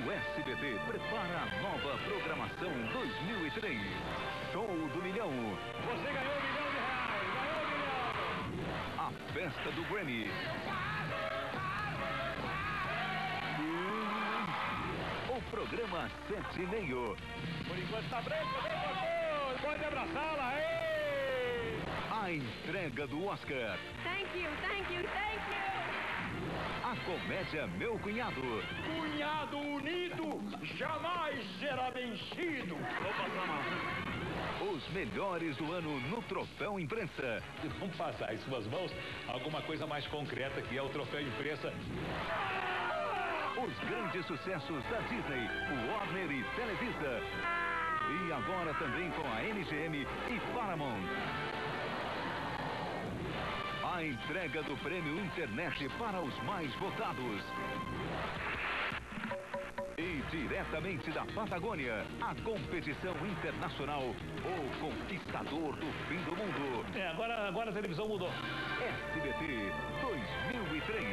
O SBT prepara a nova programação 2003. Show do Milhão. Você ganhou R$1 milhão, ganhou R$1 milhão. A festa do Grammy. O programa 7,5. Por enquanto tá branco, vem pastor, pode abraçá-la, ei! A entrega do Oscar. Thank you, thank you, thank you! A comédia Meu Cunhado. Cunhado unido jamais será vencido. Vou passar mal. Os melhores do ano no Troféu Imprensa. Vamos passar em suas mãos alguma coisa mais concreta que é o Troféu Imprensa. Os grandes sucessos da Disney, Warner e Televisa. E agora também com a MGM e Paramount. A entrega do prêmio Internet para os mais votados. E diretamente da Patagônia, a competição internacional, o conquistador do fim do mundo. Agora a televisão mudou. SBT 2003.